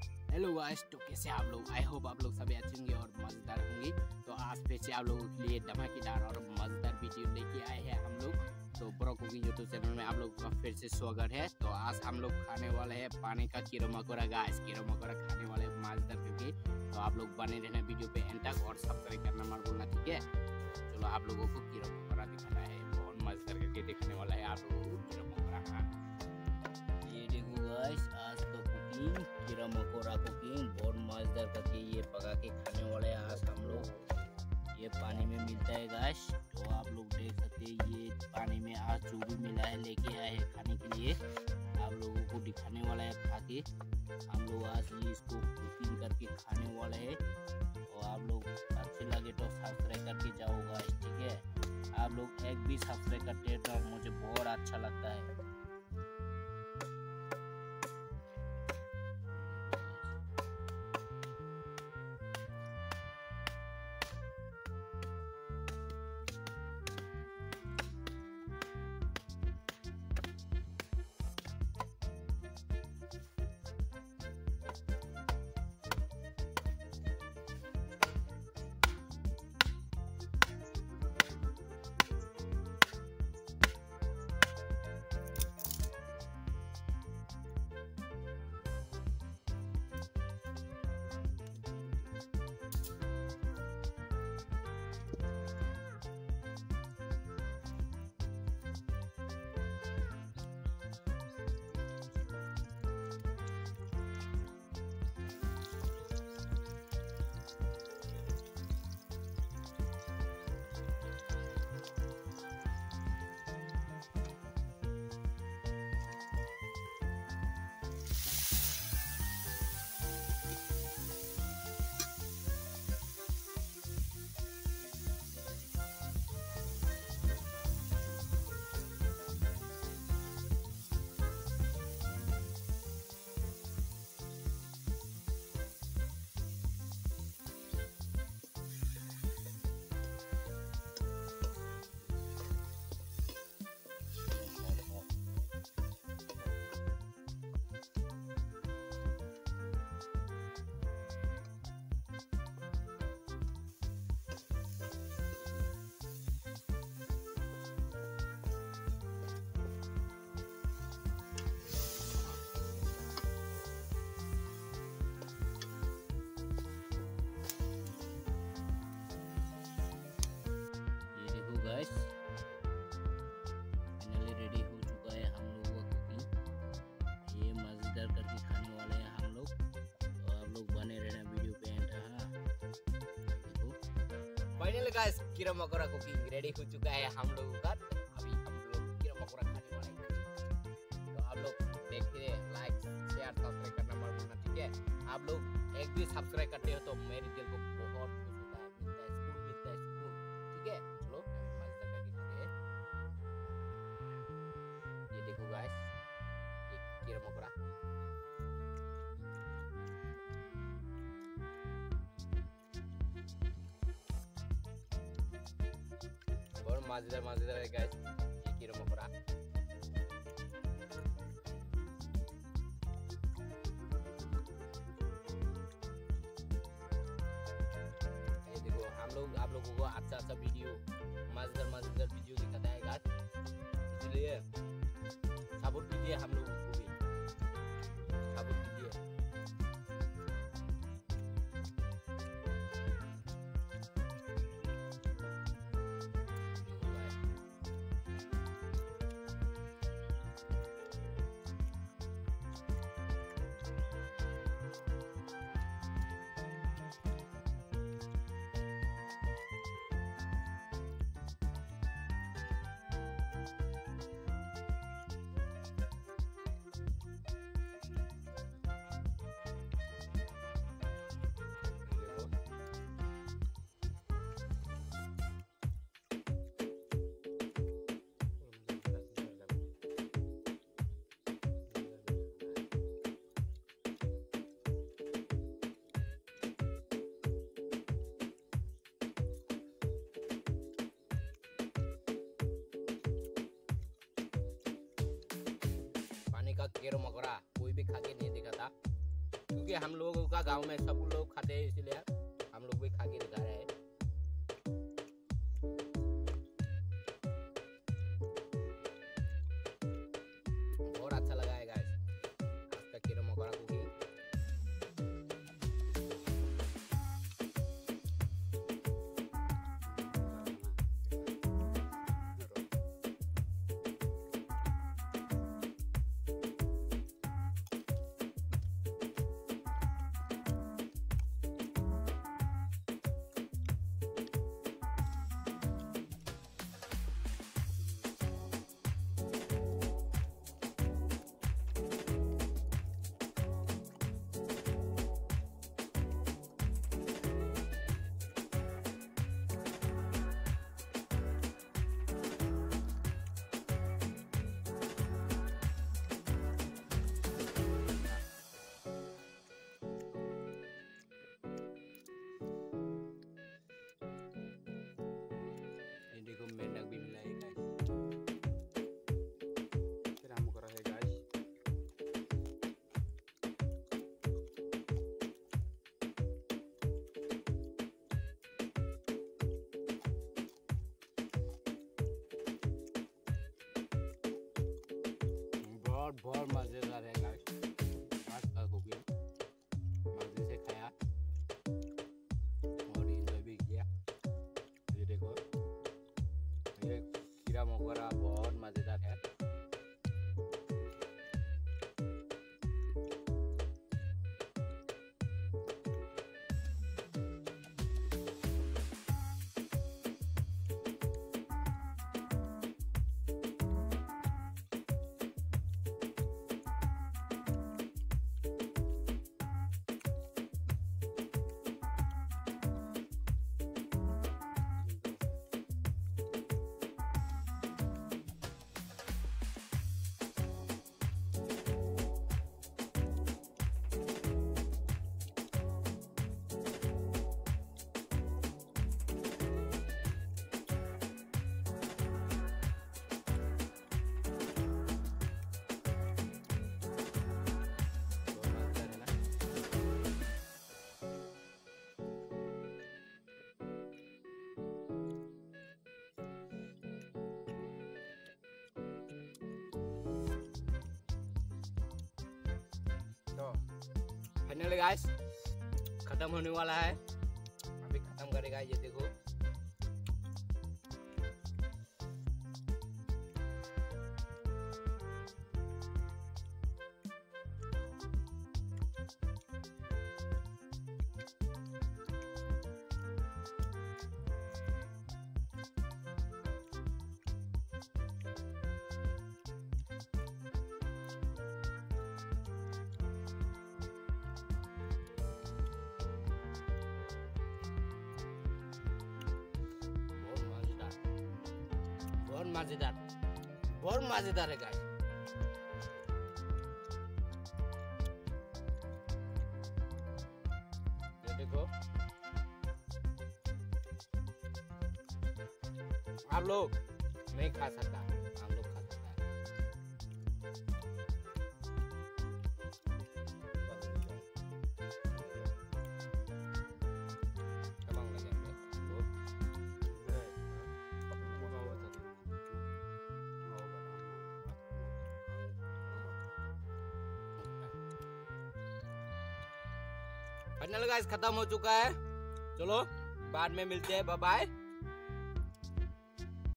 Hello guys, तो कैसे आप लोग? आई होप आप लोग सभी अच्छे होंगे और मज़ेदार होंगे। तो आज फिर से आप लोगों के लिए धमाकेदार और मज़ेदार वीडियो लेके आए हैं हम लोग। तो ब्रो कुकिंग यूट्यूब चैनल में आप लोग का फिर से स्वागत है। तो आज हम लोग खाने वाले हैं पानी का कीड़ा मकोड़ा। गाइस, कीड़ा मकोड़ा खाने वाले मज़ेदार करके। तो आप लोग बने रहना वीडियो पे एंड तक और सब्सक्राइब करना मत भूलना, ठीक है? चलो आप लोगों को कीड़ा मकोड़ा दिखाना है, बहुत मज़ेदार करके दिखाने वाला है आप लोगों को कीड़ा मकोड़ा। हाँ, ये देखो गाइस, आज का कुकिंग कीड़ा मकोड़ा कुकिंग बहुत मजेदार करके ये पका के खाने वाले हैं आज हम लोग। ये पानी में मिलता है गाइस, तो आप लोग देख सकते हैं। ये पानी में आज जो भी मिला है लेके आए हैं खाने के लिए, आप लोगों को दिखाने वाला है खा के। हम लोग आज ये इसको कुकिंग करके खाने वाले हैं। तो आप लोग अच्छे लगे तो सब्सक्राइब करके जाओ गाइस, ठीक है? आप लोग एक भी सब्सक्राइब करते हैं तो मुझे बहुत अच्छा लगता है। गाइस, फाइनली रेडी हो चुका है हम लोगों का कुकिंग। ये मजेदार करके खाने वाले हैं हम लोग। तो आप लोग बने रहना वीडियो पे एंड। देखो फाइनली गाइस, कीड़ा मकोड़ा कुकिंग रेडी हो चुका है हम लोगों का। अभी हम लोग कीड़ा मकोड़ा खाने वाले हैं। तो आप लोग देखते रहे, लाइक शेयर सब्सक्राइब करना मत भूलना, ठीक है? आप लोग एक भी सब्सक्राइब करते हो तो मेरे दिल को बहुत खुश होता है, मिलता है सुकून, ठीक है? चलो देखो गाइस, एक कीड़ा मकोड़ा। बहुत मजेदार है गाइस ये कीड़ा मकोड़ा। ये देखो, हम लोग आप लोगों को अच्छा वीडियो मजेदार वीडियो दिखाता है गाइस, इसलिए सपोर्ट कीजिए हम लोगों को भी, सपोर्ट कीजिए। का कीड़ा मकोड़ा कोई भी खा के नहीं देखा था। क्योंकि हम लोगों का गांव में सब लोग खाते हैं, इसलिए हम लोग भी खा के दिखा रहे हैं। बहुत अच्छा लगा है गाइस आज का कीड़ा मकोड़ा कुकिंग। देखो मेंढक भी मिला है गाइस। कीड़ा मकोड़ा है गाइस। बहुत मजेदार है गाइस आज का कुकिंग। मजे से खाया और एंजॉय भी किया। ये देखो ये कीड़ा मकोड़ा बहुत मजेदार है। फाइनली गाइस खत्म होने वाला है, अभी खत्म करेगा। ये देखो बहुत मजेदार है गाइस। ये देखो आप लोग नहीं खा सकता, हम लोग खा सकता है। कमांग लगे हम लोग। फाइनल गाइस खत्म हो चुका है। चलो बाद में मिलते हैं, बाय बाय।